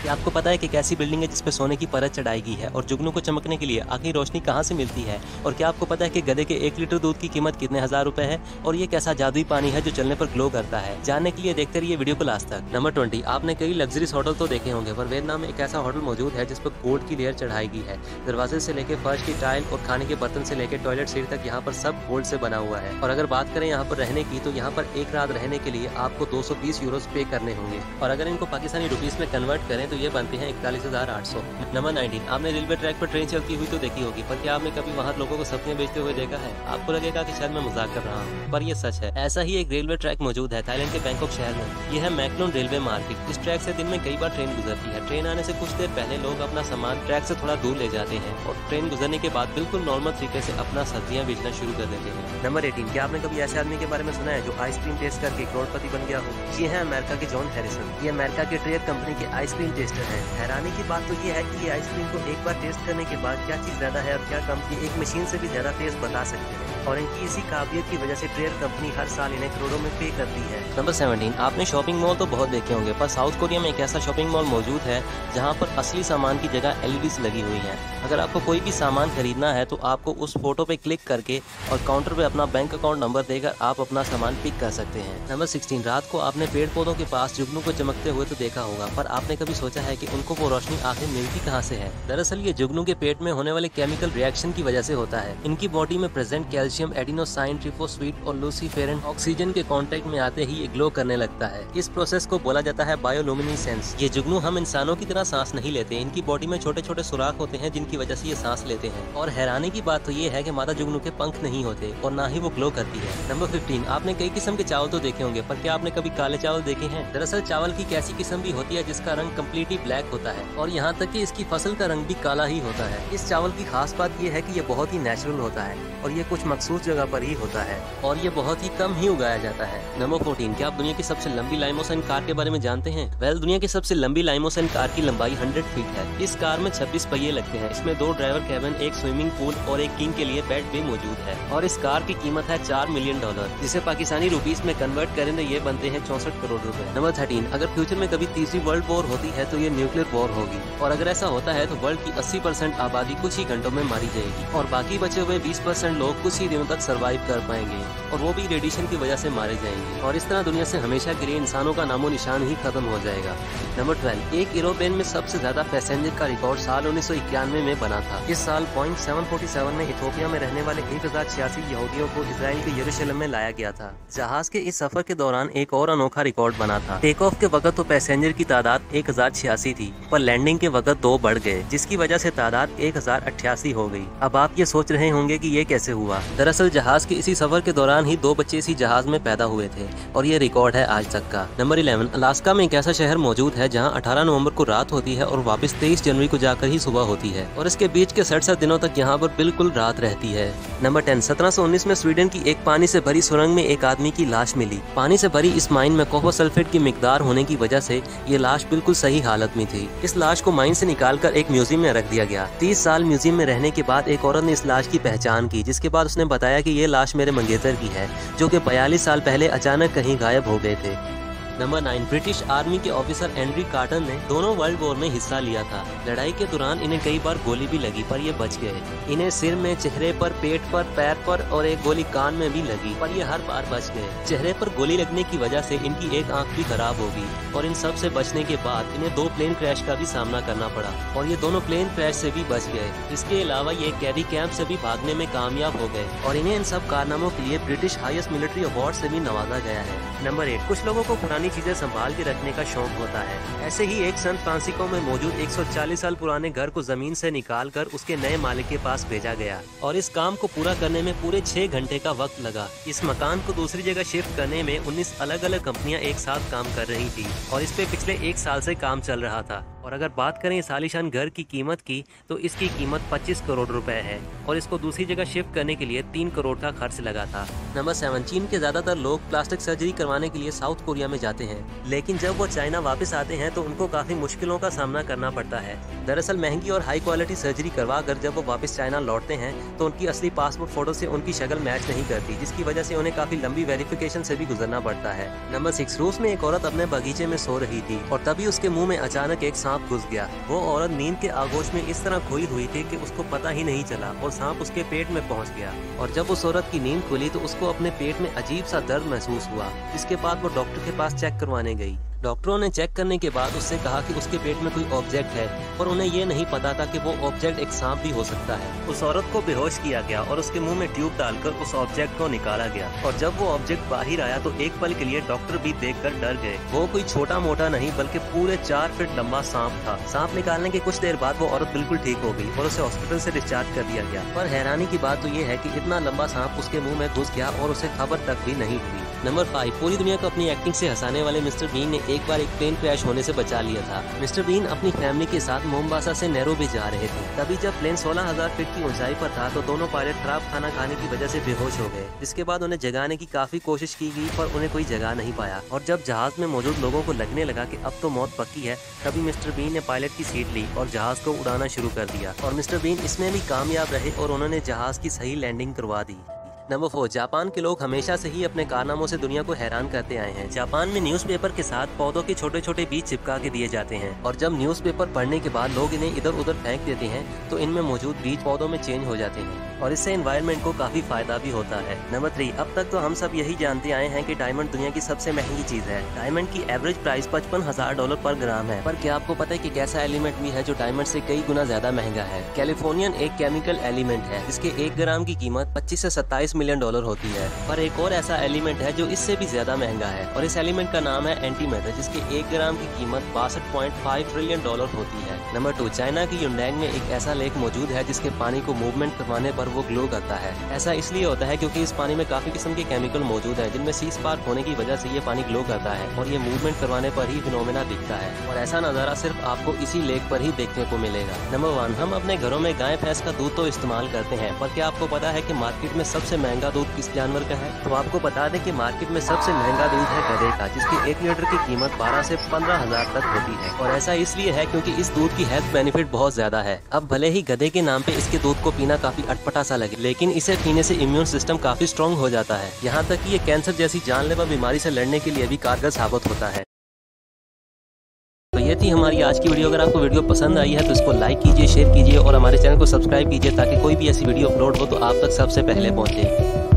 क्या आपको पता है कि कैसी बिल्डिंग है जिसपे सोने की परत चढ़ाई गई है और जुगनू को चमकने के लिए आखिरी रोशनी कहाँ से मिलती है? और क्या आपको पता है कि गधे के 1 लीटर दूध की कीमत कितने हजार रुपए है? और ये कैसा जादुई पानी है जो चलने पर ग्लो करता है? जानने के लिए देखते रहिए वीडियो को लास्ट तक। नंबर 20, आपने कई लग्जरीज होटल तो देखे होंगे, पर वियतनाम में एक ऐसा होटल मौजूद है जिस पर गोल्ड की लेयर चढ़ाई गई है। दरवाजे से लेकर फर्श की टाइल और खाने के बर्तन से लेकर टॉयलेट सीट तक यहाँ पर सब गोल्ड से बना हुआ है। और अगर बात करें यहाँ पर रहने की, तो यहाँ पर एक रात रहने के लिए आपको 220 यूरो पे करने होंगे, और अगर इनको पाकिस्तानी रुपीस में कन्वर्ट करें तो ये बनते हैं 41,800। नंबर 19, आपने रेलवे ट्रैक पर ट्रेन चलती हुई तो देखी होगी, पर क्या आपने कभी वहाँ लोगों को सब्जियां बेचते हुए देखा है? आपको लगेगा कि शायद मैं मजाक कर रहा हूँ, पर ये सच है। ऐसा ही एक रेलवे ट्रैक मौजूद है थाईलैंड के बैंकॉक शहर में। यह है मैकलोन रेलवे मार्केट। इस ट्रैक से दिन में कई बार ट्रेन गुजरती है। ट्रेन आने से कुछ देर पहले लोग अपना सामान ट्रैक से थोड़ा दूर ले जाते हैं और ट्रेन गुजरने के बाद बिल्कुल नॉर्मल तरीके से अपना सब्जियां बेचना शुरू कर देते हैं। नंबर 18, क्या आपने कभी ऐसे आदमी के बारे में सुना है जो आइसक्रीम टेस्ट करके करोड़पति बन गया हो? ये है अमेरिका के जॉन हैरिसन। ये अमेरिका के ट्रेयर कंपनी के आइसक्रीम टेस्टर हैं। हैरानी की बात तो ये है कि ये आइसक्रीम को एक बार टेस्ट करने के बाद क्या चीज ज्यादा है और क्या कम, ये एक मशीन से भी ज्यादा टेस्ट बता सकते हैं, और इनकी इसी काबिलियत की वजह से ट्रेयर कंपनी हर साल इन्हें करोड़ों में पे करती है। नंबर 17, आपने शॉपिंग मॉल तो बहुत देखे होंगे, पर साउथ कोरिया में एक ऐसा शॉपिंग मॉल मौजूद है जहां पर असली सामान की जगह एलईडीज लगी हुई हैं। अगर आपको कोई भी सामान खरीदना है तो आपको उस फोटो पे क्लिक करके और काउंटर पे अपना बैंक अकाउंट नंबर देकर आप अपना सामान पिक कर सकते हैं। नंबर 16, रात को आपने पेड़ पौधों के पास जुगनू को चमकते हुए तो देखा होगा, पर आपने कभी सोचा है कि उनको वो रोशनी आखिर मिलती कहाँ से है? दरअसल ये जुगनू के पेट में होने वाले केमिकल रिएक्शन की वजह से होता है। इनकी बॉडी में प्रेजेंट कैल्शियम, एडिनोसाइन ट्रिफोस्फेट और लूसीफेरन ऑक्सीजन के कांटेक्ट में आते ही ये ग्लो करने लगता है। इस प्रोसेस को बोला जाता है बायोलुमिनेसेंस। ये जुगनू हम इंसानों की तरह सांस नहीं लेते। इनकी बॉडी में छोटे छोटे सुराख होते हैं जिनकी वजह से ये सांस लेते हैं। और हैरानी की बात तो ये है कि मादा जुगनू के पंख नहीं होते और ना ही वो ग्लो करती है। नंबर 15, आपने कई किस्म के चावल तो देखे होंगे, पर क्या आपने कभी काले चावल देखे हैं? दरअसल चावल की एक ऐसी किस्म भी होती है जिसका रंग कम्प्लीटली ब्लैक होता है, और यहाँ तक कि इसकी फसल का रंग भी काला ही होता है। इस चावल की खास बात ये है कि ये बहुत ही नेचुरल होता है और ये कुछ मखसूस जगह पर ही होता है और ये बहुत ही कम ही उगाया जाता है। नंबर 14, क्या आप दुनिया की सबसे लंबी लाइमोसन कार के बारे में जानते हैं? दुनिया की सबसे लंबी लाइमोसन कार की लंबाई 100 फीट है। इस कार में 26 पहिए लगते हैं। इसमें 2 ड्राइवर कैबिन, एक स्विमिंग पूल और एक किंग के लिए बेड भी मौजूद है, और इस कार की कीमत है $4 मिलियन, जिसे पाकिस्तानी रुपीस में कन्वर्ट करें तो ये बनते हैं 64 करोड़ रुपए। नंबर 13, अगर फ्यूचर में कभी तीसरी वर्ल्ड वॉर होती है तो ये न्यूक्लियर वॉर होगी, और अगर ऐसा होता है तो वर्ल्ड की 80% आबादी कुछ ही घंटों में मारी जाएगी और बाकी बचे हुए 20% लोग कुछ ही दिनों तक सर्वाइव कर पाएंगे, और वो भी रेडिएशन की वजह से मारे जाएंगे, और इस तरह दुनिया से हमेशा के लिए इंसानों का नामो निशान ही खत्म हो जाएगा। नंबर 12, एक एरोप्लेन में सबसे ज्यादा पैसेंजर का रिकॉर्ड साल 1991 में बना था। इस साल बोइंग 747 में इथियोपिया में रहने वाले 1086 यहूदियों को इजराइल के यरूशलेम में लाया गया था। जहाज के इस सफर के दौरान एक और अनोखा रिकॉर्ड बना था। टेक ऑफ के वक्त तो पैसेंजर की तादाद 1086 थी, पर लैंडिंग के वक्त 2 बढ़ गए, जिसकी वजह से तादाद 1088 हो गई। अब आप ये सोच रहे होंगे कि ये कैसे हुआ। दरअसल जहाज के इसी सफर के दौरान ही 2 बच्चे इसी जहाज में पैदा हुए थे, और ये रिकॉर्ड है आज तक का। नंबर 11, अलास्का में एक ऐसा शहर मौजूद है जहाँ 18 नवंबर को रात होती है और वापस 23 जनवरी को जाकर ही सुबह होती है, और इसके बीच के 67 दिनों तक यहाँ पर बिल्कुल रात रहती है। नंबर 10, 1719 में स्वीडन की एक पानी से भरी सुरंग में एक आदमी की लाश मिली। पानी से भरी इस माइन में कॉपर सल्फेट की मिकदार होने की वजह से ये लाश बिल्कुल सही हालत में थी। इस लाश को माइन से निकालकर एक म्यूजियम में रख दिया गया। 30 साल म्यूजियम में रहने के बाद एक औरत ने इस लाश की पहचान की, जिसके बाद उसने बताया कि ये लाश मेरे मंगेतर की है, जो कि 42 साल पहले अचानक कहीं गायब हो गए थे। नंबर 9, ब्रिटिश आर्मी के ऑफिसर एंड्री कार्टर ने दोनों वर्ल्ड वॉर में हिस्सा लिया था। लड़ाई के दौरान इन्हें कई बार गोली भी लगी, पर ये बच गए। इन्हें सिर में, चेहरे पर, पेट पर, पैर पर और एक गोली कान में भी लगी, पर ये हर बार बच गए। चेहरे पर गोली लगने की वजह से इनकी एक आंख भी खराब हो गई, और इन सब से बचने के बाद इन्हें 2 प्लेन क्रैश का भी सामना करना पड़ा, और ये दोनों प्लेन क्रैश से भी बच गए। इसके अलावा ये कैदी कैंप से भी भागने में कामयाब हो गए, और इन्हें इन सब कारनामों के लिए ब्रिटिश हाईएस्ट मिलिट्री अवार्ड से भी नवाजा गया है। नंबर 8, कुछ लोगों को पुरानी चीजें संभाल रखने का शौक होता है। ऐसे ही एक सैन फ्रांसिस्को में मौजूद 140 साल पुराने घर को जमीन से निकालकर उसके नए मालिक के पास भेजा गया, और इस काम को पूरा करने में पूरे 6 घंटे का वक्त लगा। इस मकान को दूसरी जगह शिफ्ट करने में 19 अलग अलग कंपनियां एक साथ काम कर रही थी, और इस पे पिछले 1 साल से काम चल रहा था। और अगर बात करें इस आलीशान घर की कीमत की, तो इसकी कीमत 25 करोड़ रुपए है, और इसको दूसरी जगह शिफ्ट करने के लिए 3 करोड़ का खर्च लगा था। नंबर 7, चीन के ज्यादातर लोग प्लास्टिक सर्जरी करवाने के लिए साउथ कोरिया में जाते हैं, लेकिन जब वो चाइना वापस आते हैं तो उनको काफी मुश्किलों का सामना करना पड़ता है। दरअसल महंगी और हाई क्वालिटी सर्जरी करवा कर जब वो वापस चाइना लौटते हैं तो उनकी असली पासपोर्ट फोटो से उनकी शक्ल मैच नहीं करती, जिसकी वजह से उन्हें काफी लंबी वेरिफिकेशन से भी गुजरना पड़ता है। नंबर 6, रूस में एक औरत अपने बगीचे में सो रही थी और तभी उसके मुंह में अचानक एक सांप सांप घुस गया। वो औरत नींद के आगोश में इस तरह खोई हुई थी कि उसको पता ही नहीं चला और सांप उसके पेट में पहुंच गया। और जब उस औरत की नींद खुली तो उसको अपने पेट में अजीब सा दर्द महसूस हुआ। इसके बाद वो डॉक्टर के पास चेक करवाने गई। डॉक्टरों ने चेक करने के बाद उससे कहा कि उसके पेट में कोई ऑब्जेक्ट है, पर उन्हें ये नहीं पता था कि वो ऑब्जेक्ट एक सांप भी हो सकता है। उस औरत को बेहोश किया गया और उसके मुंह में ट्यूब डालकर उस ऑब्जेक्ट को निकाला गया। और जब वो ऑब्जेक्ट बाहर आया तो एक पल के लिए डॉक्टर भी देखकर डर गए। वो कोई छोटा मोटा नहीं बल्कि पूरे 4 फीट लंबा सांप था। सांप निकालने के कुछ देर बाद वो औरत बिल्कुल ठीक हो गई और उसे हॉस्पिटल से डिस्चार्ज कर दिया गया। पर हैरानी की बात तो ये है कि इतना लंबा सांप उसके मुंह में घुस गया और उसे खबर तक भी नहीं हुई। नंबर 5, पूरी दुनिया को अपनी एक्टिंग से हंसाने वाले मिस्टर बीन ने एक बार एक प्लेन क्रैश होने से बचा लिया था। मिस्टर बीन अपनी फैमिली के साथ मोम्बासा से नैरोबी जा रहे थे। तभी जब प्लेन 16,000 फीट की ऊंचाई पर था तो दोनों पायलट खराब खाना खाने की वजह से बेहोश हो गए। जिसके बाद उन्हें जगाने की काफी कोशिश की गई पर उन्हें कोई जगा नहीं पाया। और जब जहाज में मौजूद लोगों को लगने लगा कि अब तो मौत पक्की है, तभी मिस्टर बीन ने पायलट की सीट ली और जहाज को उड़ाना शुरू कर दिया। और मिस्टर बीन इसमें भी कामयाब रहे और उन्होंने जहाज की सही लैंडिंग करवा दी। नंबर 4, जापान के लोग हमेशा से ही अपने कारनामों से दुनिया को हैरान करते आए हैं। जापान में न्यूज़पेपर के साथ पौधों के छोटे छोटे बीज चिपका के दिए जाते हैं और जब न्यूज़पेपर पढ़ने के बाद लोग इन्हें इधर उधर फेंक देते हैं तो इनमें मौजूद बीज पौधों में चेंज हो जाते हैं और इससे एनवायरनमेंट को काफी फायदा भी होता है। नंबर 3, अब तक तो हम सब यही जानते आए हैं कि डायमंड दुनिया की सबसे महंगी चीज है। डायमंड की एवरेज प्राइस $55,000 पर ग्राम है। पर क्या आपको पता है कि एक ऐसा एलिमेंट भी है जो डायमंड से कई गुना ज्यादा महंगा है? कैलिफोर्नियन एक केमिकल एलिमेंट है जिसके 1 ग्राम की कीमत $25 से $27 मिलियन होती है। पर एक और ऐसा एलिमेंट है जो इससे भी ज्यादा महंगा है और इस एलिमेंट का नाम है एंटीमैटर, जिसके 1 ग्राम की कीमत $62.5 ट्रिलियन होती है। नंबर 2, चाइना की युनडैंग में एक ऐसा लेक मौजूद है जिसके पानी को मूवमेंट करवाने पर वो ग्लो करता है। ऐसा इसलिए होता है क्योंकि इस पानी में काफी किस्म के केमिकल मौजूद है जिनमें सी स्पार्क होने की वजह से ये पानी ग्लो करता है और ये मूवमेंट करवाने पर ही फिनोमेना दिखता है। और ऐसा नजारा सिर्फ आपको इसी लेक पर ही देखने को मिलेगा। नंबर 1, हम अपने घरों में गाय भैंस का दूध तो इस्तेमाल करते हैं, पर क्या आपको पता है कि मार्केट में सबसे महंगा दूध किस जानवर का है? तो आपको बता दें कि मार्केट में सबसे महंगा दूध है गधे का, जिसकी 1 लीटर की कीमत 12 से 15,000 तक होती है। और ऐसा इसलिए है क्योंकि इस दूध की हेल्थ बेनिफिट बहुत ज्यादा है। अब भले ही गधे के नाम पे इसके दूध को पीना काफी अटपटा सा लगे, लेकिन इसे पीने से इम्यून सिस्टम काफी स्ट्रॉन्ग हो जाता है। यहाँ तक कि ये कैंसर जैसी जानलेवा बीमारी से लड़ने के लिए भी कारगर साबित होता है। तो ये थी हमारी आज की वीडियो। अगर आपको वीडियो पसंद आई है तो इसको लाइक कीजिए, शेयर कीजिए और हमारे चैनल को सब्सक्राइब कीजिए ताकि कोई भी ऐसी वीडियो अपलोड हो तो आप तक सबसे पहले पहुंचे।